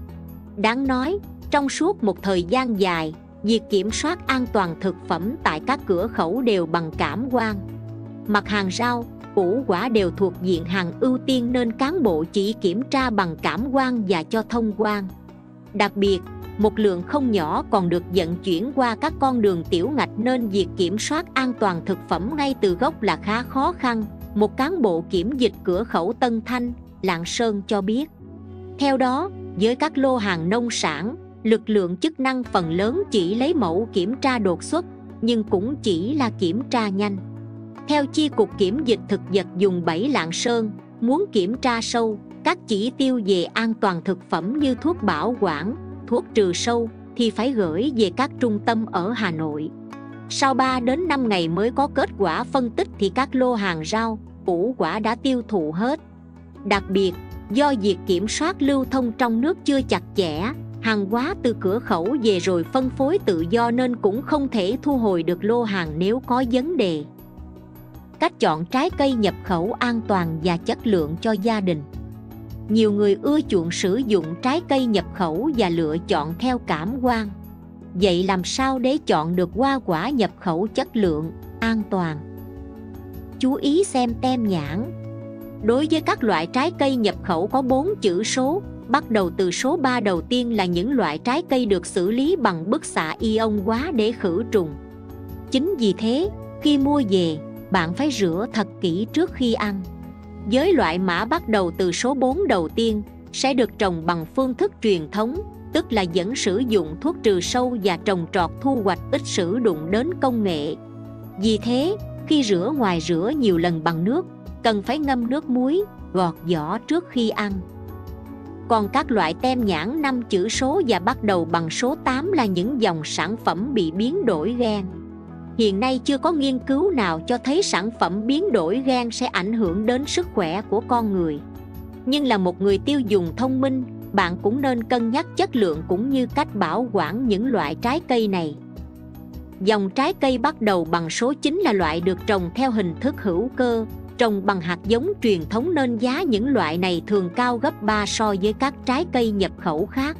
Đáng nói, trong suốt một thời gian dài, việc kiểm soát an toàn thực phẩm tại các cửa khẩu đều bằng cảm quan. Mặt hàng rau, củ quả đều thuộc diện hàng ưu tiên nên cán bộ chỉ kiểm tra bằng cảm quan và cho thông quan. Đặc biệt, một lượng không nhỏ còn được vận chuyển qua các con đường tiểu ngạch nên việc kiểm soát an toàn thực phẩm ngay từ gốc là khá khó khăn, một cán bộ kiểm dịch cửa khẩu Tân Thanh, Lạng Sơn cho biết. Theo đó, với các lô hàng nông sản, lực lượng chức năng phần lớn chỉ lấy mẫu kiểm tra đột xuất, nhưng cũng chỉ là kiểm tra nhanh. Theo Chi cục Kiểm dịch thực vật vùng bảy Lạng Sơn, muốn kiểm tra sâu các chỉ tiêu về an toàn thực phẩm như thuốc bảo quản, thuốc trừ sâu thì phải gửi về các trung tâm ở Hà Nội. Sau ba đến năm ngày mới có kết quả phân tích thì các lô hàng rau, củ quả đã tiêu thụ hết. Đặc biệt, do việc kiểm soát lưu thông trong nước chưa chặt chẽ, hàng hóa từ cửa khẩu về rồi phân phối tự do nên cũng không thể thu hồi được lô hàng nếu có vấn đề. Cách chọn trái cây nhập khẩu an toàn và chất lượng cho gia đình. Nhiều người ưa chuộng sử dụng trái cây nhập khẩu và lựa chọn theo cảm quan. Vậy làm sao để chọn được hoa quả nhập khẩu chất lượng, an toàn? Chú ý xem tem nhãn. Đối với các loại trái cây nhập khẩu có bốn chữ số, bắt đầu từ số ba đầu tiên là những loại trái cây được xử lý bằng bức xạ ion hóa để khử trùng. Chính vì thế, khi mua về, bạn phải rửa thật kỹ trước khi ăn. Với loại mã bắt đầu từ số bốn đầu tiên, sẽ được trồng bằng phương thức truyền thống, tức là vẫn sử dụng thuốc trừ sâu và trồng trọt thu hoạch ít sử dụng đến công nghệ. Vì thế, khi rửa ngoài rửa nhiều lần bằng nước, cần phải ngâm nước muối, gọt vỏ trước khi ăn. Còn các loại tem nhãn năm chữ số và bắt đầu bằng số tám là những dòng sản phẩm bị biến đổi gen. Hiện nay chưa có nghiên cứu nào cho thấy sản phẩm biến đổi gen sẽ ảnh hưởng đến sức khỏe của con người. Nhưng là một người tiêu dùng thông minh, bạn cũng nên cân nhắc chất lượng cũng như cách bảo quản những loại trái cây này. Dòng trái cây bắt đầu bằng số chín là loại được trồng theo hình thức hữu cơ, trồng bằng hạt giống truyền thống nên giá những loại này thường cao gấp ba so với các trái cây nhập khẩu khác.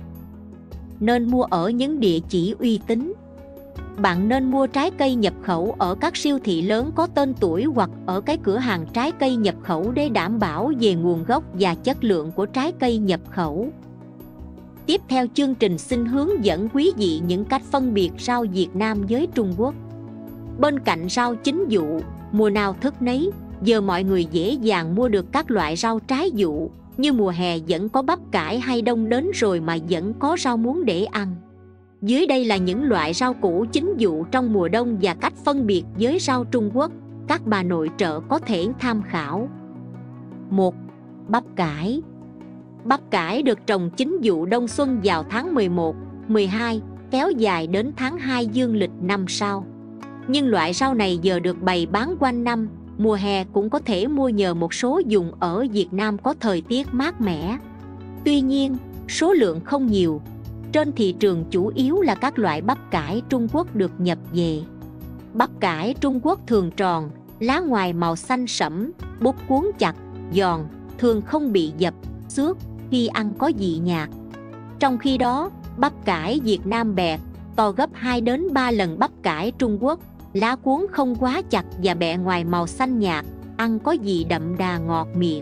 Nên mua ở những địa chỉ uy tín. Bạn nên mua trái cây nhập khẩu ở các siêu thị lớn có tên tuổi hoặc ở cái cửa hàng trái cây nhập khẩu để đảm bảo về nguồn gốc và chất lượng của trái cây nhập khẩu. Tiếp theo chương trình xin hướng dẫn quý vị những cách phân biệt rau Việt Nam với Trung Quốc. Bên cạnh rau chính vụ, mùa nào thức nấy, giờ mọi người dễ dàng mua được các loại rau trái vụ, như mùa hè vẫn có bắp cải hay đông đến rồi mà vẫn có rau muống để ăn. Dưới đây là những loại rau củ chính vụ trong mùa đông và cách phân biệt với rau Trung Quốc, các bà nội trợ có thể tham khảo. một. Bắp cải. Bắp cải được trồng chính vụ đông xuân vào tháng mười một, mười hai, kéo dài đến tháng hai dương lịch năm sau. Nhưng loại rau này giờ được bày bán quanh năm, mùa hè cũng có thể mua nhờ một số vùng ở Việt Nam có thời tiết mát mẻ. Tuy nhiên, số lượng không nhiều. Trên thị trường chủ yếu là các loại bắp cải Trung Quốc được nhập về. Bắp cải Trung Quốc thường tròn, lá ngoài màu xanh sẫm, bút cuốn chặt, giòn, thường không bị dập, xước, khi ăn có vị nhạt. Trong khi đó, bắp cải Việt Nam bẹ, to gấp hai đến ba lần bắp cải Trung Quốc, lá cuốn không quá chặt và bẹ ngoài màu xanh nhạt, ăn có vị đậm đà ngọt miệng.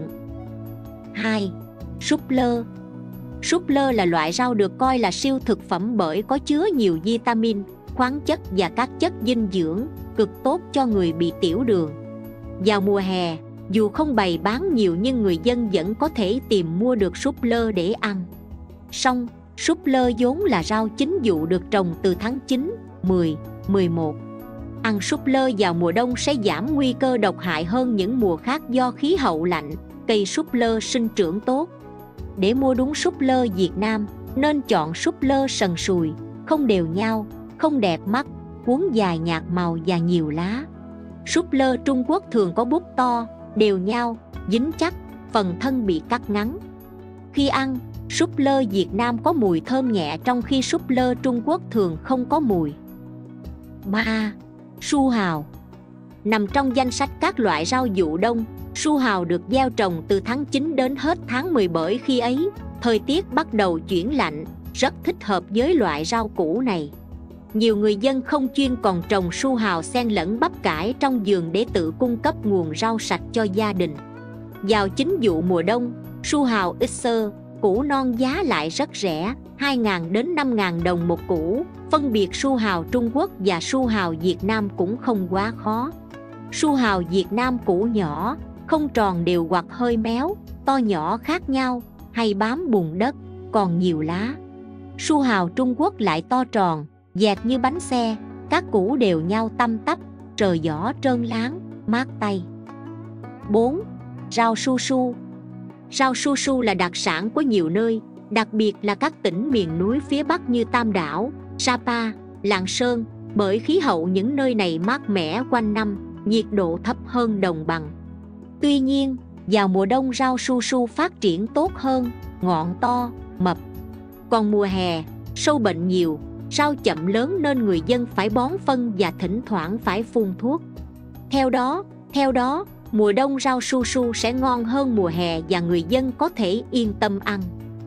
hai. Súp lơ. Súp lơ là loại rau được coi là siêu thực phẩm bởi có chứa nhiều vitamin, khoáng chất và các chất dinh dưỡng, cực tốt cho người bị tiểu đường. Vào mùa hè, dù không bày bán nhiều nhưng người dân vẫn có thể tìm mua được súp lơ để ăn. Song, súp lơ vốn là rau chính vụ được trồng từ tháng chín, mười, mười một. Ăn súp lơ vào mùa đông sẽ giảm nguy cơ độc hại hơn những mùa khác do khí hậu lạnh, cây súp lơ sinh trưởng tốt. Để mua đúng súp lơ Việt Nam, nên chọn súp lơ sần sùi, không đều nhau, không đẹp mắt, cuống dài nhạt màu và nhiều lá. Súp lơ Trung Quốc thường có búp to, đều nhau, dính chắc, phần thân bị cắt ngắn. Khi ăn, súp lơ Việt Nam có mùi thơm nhẹ trong khi súp lơ Trung Quốc thường không có mùi. ba. Su hào. Nằm trong danh sách các loại rau vụ đông, su hào được gieo trồng từ tháng chín đến hết tháng mười bởi khi ấy, thời tiết bắt đầu chuyển lạnh, rất thích hợp với loại rau củ này. Nhiều người dân không chuyên còn trồng su hào xen lẫn bắp cải trong vườn để tự cung cấp nguồn rau sạch cho gia đình. Vào chính vụ mùa đông, su hào ít xơ, củ non giá lại rất rẻ, hai nghìn đến năm nghìn đồng một củ. Phân biệt su hào Trung Quốc và su hào Việt Nam cũng không quá khó. Su hào Việt Nam củ nhỏ, không tròn đều hoặc hơi méo, to nhỏ khác nhau, hay bám bùn đất, còn nhiều lá. Su hào Trung Quốc lại to tròn, dẹt như bánh xe, các củ đều nhau tăm tắp, trờ vỏ trơn láng, mát tay. bốn. Rau su su. Rau su su là đặc sản của nhiều nơi, đặc biệt là các tỉnh miền núi phía Bắc như Tam Đảo, Sapa, Lạng Sơn, bởi khí hậu những nơi này mát mẻ quanh năm, nhiệt độ thấp hơn đồng bằng. Tuy nhiên, vào mùa đông rau su su phát triển tốt hơn, ngọn to, mập. Còn mùa hè, sâu bệnh nhiều, rau chậm lớn nên người dân phải bón phân và thỉnh thoảng phải phun thuốc. Theo đó, theo đó, mùa đông rau su su sẽ ngon hơn mùa hè và người dân có thể yên tâm ăn.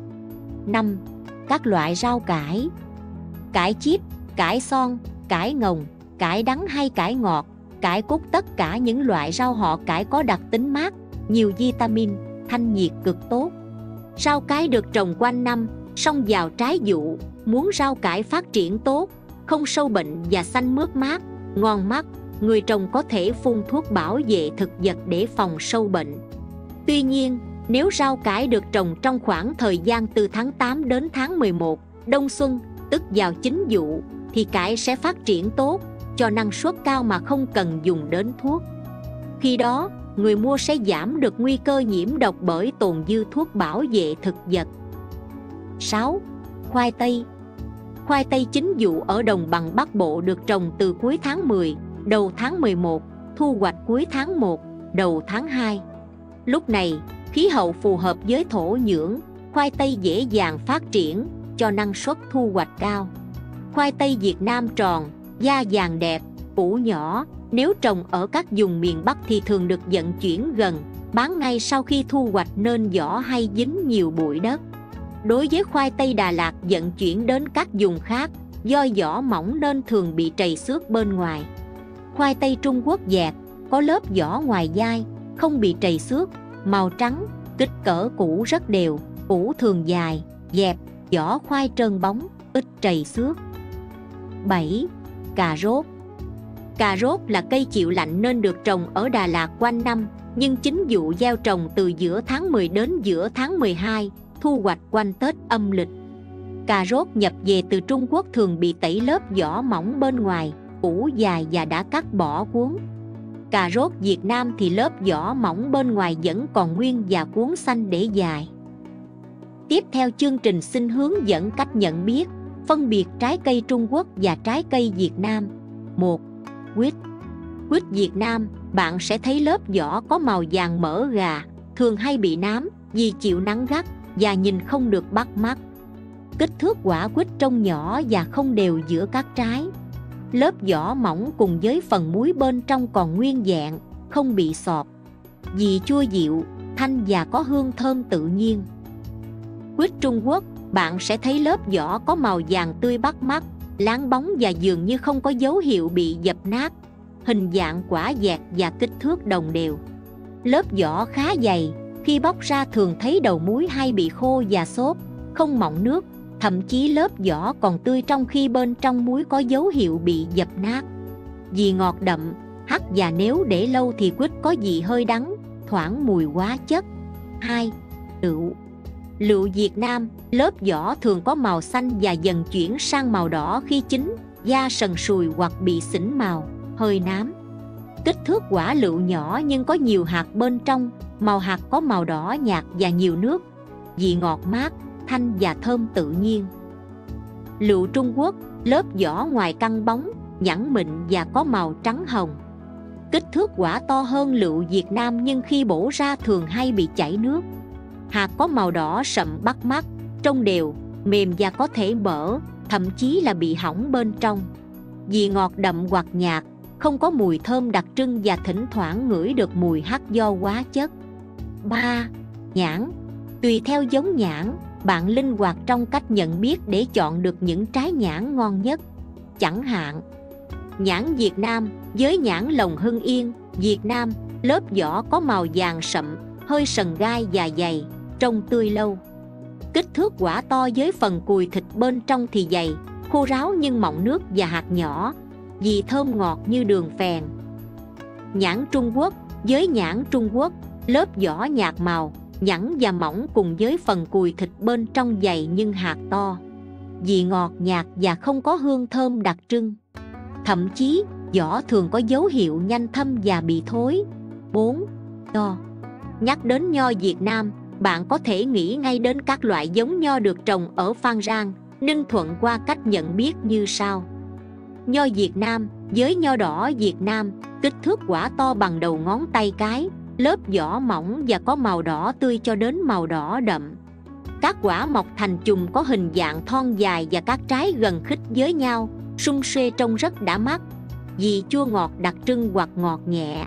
năm. Các loại rau cải. Cải chip, cải son, cải ngồng, cải đắng hay cải ngọt, cải cúc, tất cả những loại rau họ cải có đặc tính mát, nhiều vitamin, thanh nhiệt cực tốt. Rau cải được trồng quanh năm, song vào trái vụ, muốn rau cải phát triển tốt, không sâu bệnh và xanh mướt mát, ngon mắt, người trồng có thể phun thuốc bảo vệ thực vật để phòng sâu bệnh. Tuy nhiên, nếu rau cải được trồng trong khoảng thời gian từ tháng tám đến tháng mười một, đông xuân, tức vào chính vụ, thì cải sẽ phát triển tốt, cho năng suất cao mà không cần dùng đến thuốc. Khi đó, người mua sẽ giảm được nguy cơ nhiễm độc bởi tồn dư thuốc bảo vệ thực vật. sáu. Khoai tây. Khoai tây chính vụ ở đồng bằng Bắc Bộ được trồng từ cuối tháng mười, đầu tháng mười một, thu hoạch cuối tháng một, đầu tháng hai. Lúc này, khí hậu phù hợp với thổ nhưỡng, khoai tây dễ dàng phát triển, cho năng suất thu hoạch cao. Khoai tây Việt Nam tròn, da vàng đẹp, củ nhỏ, nếu trồng ở các vùng miền Bắc thì thường được vận chuyển gần, bán ngay sau khi thu hoạch nên vỏ hay dính nhiều bụi đất. Đối với khoai tây Đà Lạt vận chuyển đến các vùng khác, do vỏ mỏng nên thường bị trầy xước bên ngoài. Khoai tây Trung Quốc dẹt, có lớp vỏ ngoài dai, không bị trầy xước, màu trắng, kích cỡ củ rất đều, củ thường dài, dẹp, vỏ khoai trơn bóng, ít trầy xước. bảy. Cà rốt. Cà rốt là cây chịu lạnh nên được trồng ở Đà Lạt quanh năm, nhưng chính vụ gieo trồng từ giữa tháng mười đến giữa tháng mười hai, thu hoạch quanh Tết âm lịch. Cà rốt nhập về từ Trung Quốc thường bị tẩy lớp vỏ mỏng bên ngoài, củ dài và đã cắt bỏ cuống. Cà rốt Việt Nam thì lớp vỏ mỏng bên ngoài vẫn còn nguyên và cuống xanh để dài. Tiếp theo chương trình xin hướng dẫn cách nhận biết, phân biệt trái cây Trung Quốc và trái cây Việt Nam. một. Quýt. Quýt Việt Nam, bạn sẽ thấy lớp vỏ có màu vàng mỡ gà, thường hay bị nám vì chịu nắng gắt và nhìn không được bắt mắt. Kích thước quả quýt trông nhỏ và không đều giữa các trái. Lớp vỏ mỏng cùng với phần muối bên trong còn nguyên vẹn, không bị sọt. Vị chua dịu, thanh và có hương thơm tự nhiên. Quýt Trung Quốc, bạn sẽ thấy lớp vỏ có màu vàng tươi bắt mắt, láng bóng và dường như không có dấu hiệu bị dập nát. Hình dạng quả dẹt và kích thước đồng đều. Lớp vỏ khá dày, khi bóc ra thường thấy đầu muối hay bị khô và xốp, không mọng nước, thậm chí lớp vỏ còn tươi trong khi bên trong muối có dấu hiệu bị dập nát. Vị ngọt đậm, hắc và nếu để lâu thì quýt có vị hơi đắng, thoảng mùi hóa chất. hai. Lựu. Lựu Việt Nam, lớp vỏ thường có màu xanh và dần chuyển sang màu đỏ khi chín, da sần sùi hoặc bị xỉn màu, hơi nám. Kích thước quả lựu nhỏ nhưng có nhiều hạt bên trong, màu hạt có màu đỏ nhạt và nhiều nước, vị ngọt mát, thanh và thơm tự nhiên. Lựu Trung Quốc, lớp vỏ ngoài căng bóng, nhẵn mịn và có màu trắng hồng. Kích thước quả to hơn lựu Việt Nam nhưng khi bổ ra thường hay bị chảy nước. Hạt có màu đỏ sậm bắt mắt, trông đều, mềm và có thể bở, thậm chí là bị hỏng bên trong. Vị ngọt đậm hoặc nhạt, không có mùi thơm đặc trưng và thỉnh thoảng ngửi được mùi hắc do hóa chất. ba. Nhãn. Tùy theo giống nhãn, bạn linh hoạt trong cách nhận biết để chọn được những trái nhãn ngon nhất. Chẳng hạn, nhãn Việt Nam, với nhãn lồng Hưng Yên, Việt Nam, lớp vỏ có màu vàng sậm, hơi sần gai và dày, trông tươi lâu. kích thước quả to với phần cùi thịt bên trong thì dày, khô ráo nhưng mọng nước và hạt nhỏ, vị thơm ngọt như đường phèn. Nhãn Trung Quốc. Với nhãn Trung Quốc, lớp vỏ nhạt màu, nhẵn và mỏng cùng với phần cùi thịt bên trong dày nhưng hạt to, vị ngọt nhạt và không có hương thơm đặc trưng. Thậm chí, vỏ thường có dấu hiệu nhanh thâm và bị thối. bốn. Nho. Nhắc đến nho Việt Nam, bạn có thể nghĩ ngay đến các loại giống nho được trồng ở Phan Rang, Ninh Thuận qua cách nhận biết như sau. Nho Việt Nam. Với nho đỏ Việt Nam, kích thước quả to bằng đầu ngón tay cái, lớp vỏ mỏng và có màu đỏ tươi cho đến màu đỏ đậm. Các quả mọc thành chùm có hình dạng thon dài và các trái gần khít với nhau, sum suê trông rất đã mắt, vị chua ngọt đặc trưng hoặc ngọt nhẹ.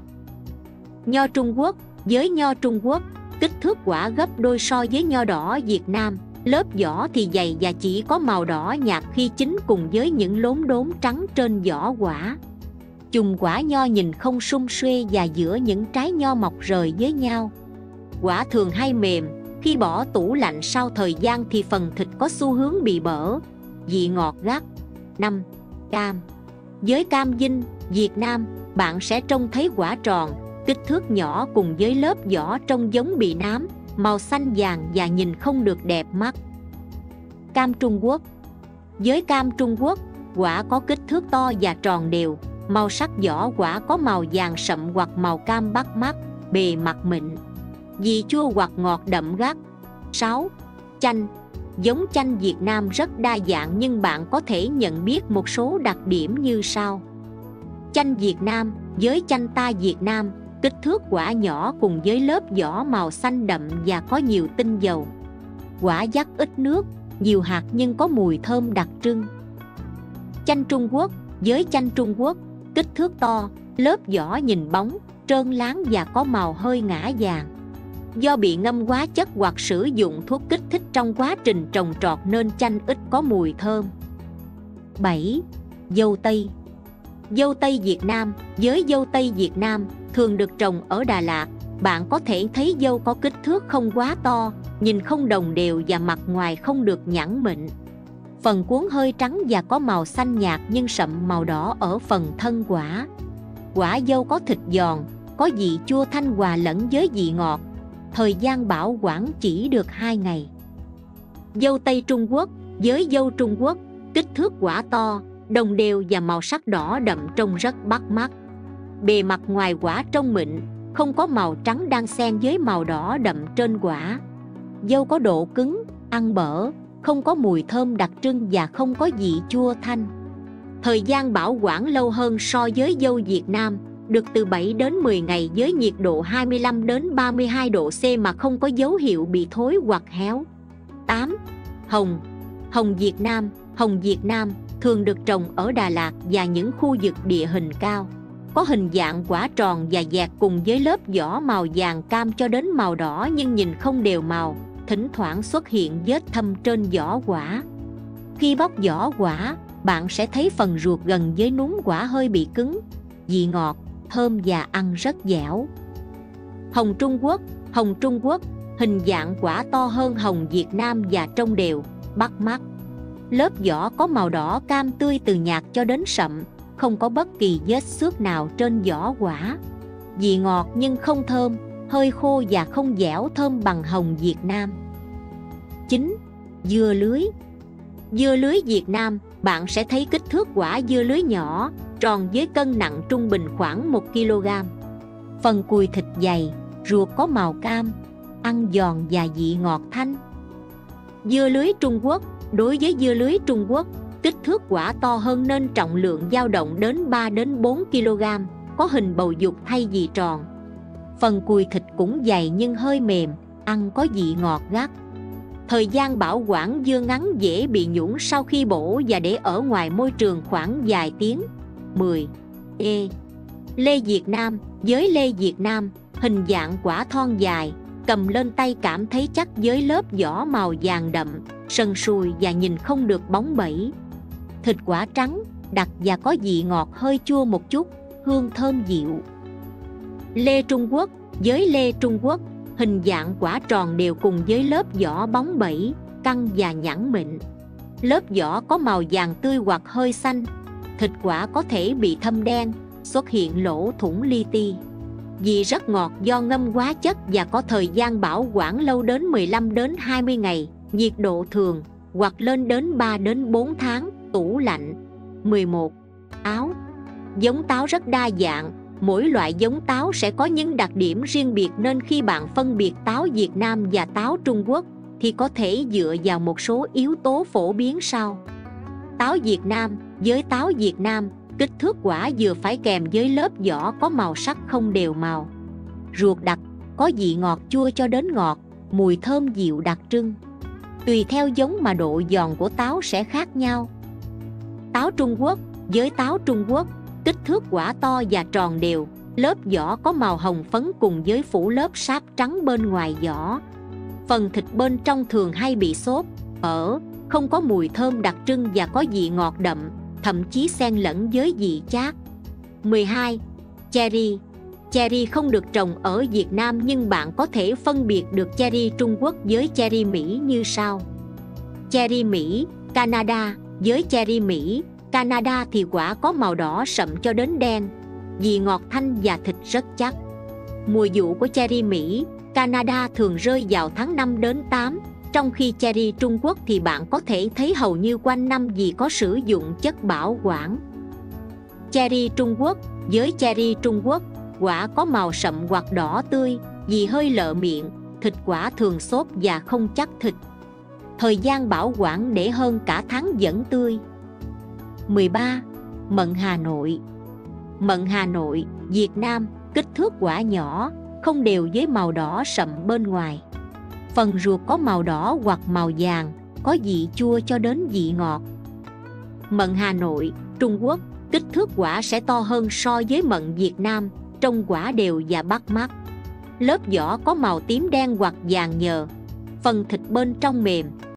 Nho Trung Quốc. Với nho Trung Quốc, kích thước quả gấp đôi so với nho đỏ Việt Nam, lớp vỏ thì dày và chỉ có màu đỏ nhạt khi chín cùng với những lốm đốm trắng trên vỏ quả. Chùm quả nho nhìn không sum suê và giữa những trái nho mọc rời với nhau. Quả thường hay mềm, khi bỏ tủ lạnh sau thời gian thì phần thịt có xu hướng bị bở, vị ngọt gắt. năm. Cam. Với cam Vinh, Việt Nam, bạn sẽ trông thấy quả tròn, kích thước nhỏ cùng với lớp vỏ trông giống bị nám, màu xanh vàng và nhìn không được đẹp mắt. Cam Trung Quốc. Với cam Trung Quốc, quả có kích thước to và tròn đều, màu sắc vỏ quả có màu vàng sậm hoặc màu cam bắt mắt, bề mặt mịn, vị chua hoặc ngọt đậm gắt. sáu. Chanh. Giống chanh Việt Nam rất đa dạng nhưng bạn có thể nhận biết một số đặc điểm như sau. Chanh Việt Nam. Với chanh ta Việt Nam, kích thước quả nhỏ cùng với lớp vỏ màu xanh đậm và có nhiều tinh dầu. Quả dắt ít nước, nhiều hạt nhưng có mùi thơm đặc trưng. Chanh Trung Quốc. Với chanh Trung Quốc, kích thước to, lớp vỏ nhìn bóng, trơn láng và có màu hơi ngã vàng. Do bị ngâm hóa chất hoặc sử dụng thuốc kích thích trong quá trình trồng trọt nên chanh ít có mùi thơm. bảy. Dâu tây. Dâu tây Việt Nam. Với dâu tây Việt Nam, thường được trồng ở Đà Lạt, bạn có thể thấy dâu có kích thước không quá to, nhìn không đồng đều và mặt ngoài không được nhẵn mịn. Phần cuống hơi trắng và có màu xanh nhạt nhưng sậm màu đỏ ở phần thân quả. Quả dâu có thịt giòn, có vị chua thanh hòa lẫn với vị ngọt. Thời gian bảo quản chỉ được hai ngày. Dâu tây Trung Quốc. Với dâu Trung Quốc, kích thước quả to, đồng đều và màu sắc đỏ đậm trông rất bắt mắt. Bề mặt ngoài quả trông mịn, không có màu trắng đan xen với màu đỏ đậm trên quả. Dâu có độ cứng, ăn bở, không có mùi thơm đặc trưng và không có vị chua thanh. Thời gian bảo quản lâu hơn so với dâu Việt Nam, được từ bảy đến mười ngày với nhiệt độ hai mươi lăm đến ba mươi hai độ C mà không có dấu hiệu bị thối hoặc héo. tám. Hồng. Hồng Việt Nam. Hồng Việt Nam thường được trồng ở Đà Lạt và những khu vực địa hình cao. Có hình dạng quả tròn và dẹt cùng với lớp vỏ màu vàng cam cho đến màu đỏ nhưng nhìn không đều màu, thỉnh thoảng xuất hiện vết thâm trên vỏ quả. Khi bóc vỏ quả, bạn sẽ thấy phần ruột gần với núm quả hơi bị cứng, vị ngọt, thơm và ăn rất dẻo. Hồng Trung Quốc. Hồng Trung Quốc, hình dạng quả to hơn hồng Việt Nam và trông đều, bắt mắt. Lớp vỏ có màu đỏ cam tươi từ nhạt cho đến sậm, không có bất kỳ vết xước nào trên vỏ quả. Vị ngọt nhưng không thơm, hơi khô và không dẻo thơm bằng hồng Việt Nam. chín. Dưa lưới. Dưa lưới Việt Nam, bạn sẽ thấy kích thước quả dưa lưới nhỏ, tròn với cân nặng trung bình khoảng một ki lô gam. Phần cùi thịt dày, ruột có màu cam, ăn giòn và vị ngọt thanh. Dưa lưới Trung Quốc. Đối với dưa lưới Trung Quốc, kích thước quả to hơn nên trọng lượng dao động đến ba đến bốn ki lô gam, có hình bầu dục thay vì tròn. Phần cùi thịt cũng dày nhưng hơi mềm, ăn có vị ngọt gắt. Thời gian bảo quản dưa ngắn dễ bị nhũn sau khi bổ và để ở ngoài môi trường khoảng vài tiếng. mười. E. Lê Việt Nam. Với lê Việt Nam, hình dạng quả thon dài, cầm lên tay cảm thấy chắc với lớp vỏ màu vàng đậm, sần sùi và nhìn không được bóng bẩy. Thịt quả trắng, đặc và có vị ngọt hơi chua một chút, hương thơm dịu. Lê Trung Quốc. Với lê Trung Quốc, hình dạng quả tròn đều cùng với lớp vỏ bóng bẩy, căng và nhẵn mịn. Lớp vỏ có màu vàng tươi hoặc hơi xanh. Thịt quả có thể bị thâm đen, xuất hiện lỗ thủng li ti. Vị rất ngọt do ngâm hóa chất và có thời gian bảo quản lâu đến mười lăm đến hai mươi ngày, nhiệt độ thường hoặc lên đến ba đến bốn tháng, tủ lạnh. mười một. Táo. Giống táo rất đa dạng, mỗi loại giống táo sẽ có những đặc điểm riêng biệt nên khi bạn phân biệt táo Việt Nam và táo Trung Quốc thì có thể dựa vào một số yếu tố phổ biến sau. Táo Việt Nam. Với táo Việt Nam, kích thước quả vừa phải kèm với lớp vỏ có màu sắc không đều màu. Ruột đặc, có vị ngọt chua cho đến ngọt, mùi thơm dịu đặc trưng. Tùy theo giống mà độ giòn của táo sẽ khác nhau. Táo Trung Quốc. Với táo Trung Quốc, kích thước quả to và tròn đều, lớp vỏ có màu hồng phấn cùng với phủ lớp sáp trắng bên ngoài vỏ. Phần thịt bên trong thường hay bị xốp, ở, không có mùi thơm đặc trưng và có vị ngọt đậm, thậm chí xen lẫn với vị chát. mười hai. Cherry. Cherry không được trồng ở Việt Nam nhưng bạn có thể phân biệt được cherry Trung Quốc với cherry Mỹ như sau. Cherry Mỹ, Canada. Với cherry Mỹ, Canada thì quả có màu đỏ sậm cho đến đen, vị ngọt thanh và thịt rất chắc. Mùa vụ của cherry Mỹ, Canada thường rơi vào tháng năm đến tám, trong khi cherry Trung Quốc thì bạn có thể thấy hầu như quanh năm vì có sử dụng chất bảo quản. Cherry Trung Quốc. Với cherry Trung Quốc, quả có màu sậm hoặc đỏ tươi, vị hơi lợ miệng, thịt quả thường xốp và không chắc thịt. Thời gian bảo quản để hơn cả tháng vẫn tươi. mười ba. Mận Hà Nội. Mận Hà Nội, Việt Nam, kích thước quả nhỏ, không đều với màu đỏ sậm bên ngoài. Phần ruột có màu đỏ hoặc màu vàng, có vị chua cho đến vị ngọt. Mận Hà Nội, Trung Quốc, kích thước quả sẽ to hơn so với mận Việt Nam, trông quả đều và bắt mắt. Lớp vỏ có màu tím đen hoặc vàng nhờ. Phần thịt bên trong mềm,